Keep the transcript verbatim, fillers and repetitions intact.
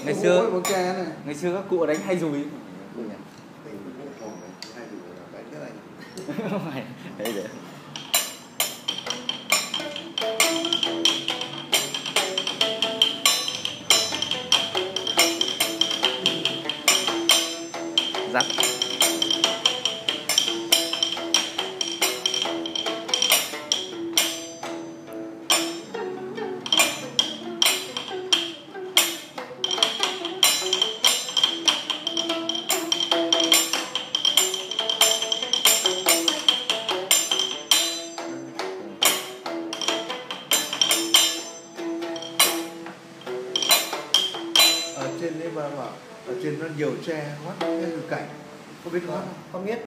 Ngày xưa bóng tre này. Ngày xưa các cụ đánh hay dùi. Đấy để. Dắt. Ở trên đấy bà bảo ở trên nó nhiều tre, mắt cái cảnh, có biết nó không? Không biết.